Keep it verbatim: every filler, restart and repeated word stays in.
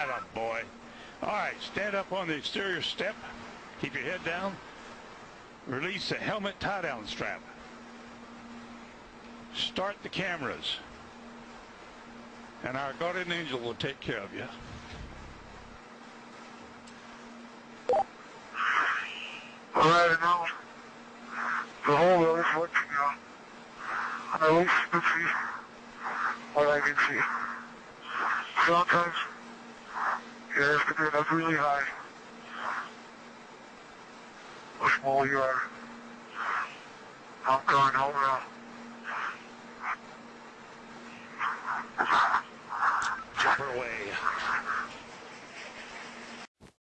Atta boy. All right, stand up on the exterior step. Keep your head down. Release the helmet tie-down strap. Start the cameras. And our guardian angel will take care of you. All right, now the whole world is watching you. And I wish you could see what I can see. Sometimes you have to get up really high. How small you are. I'm going home now. Jump her away.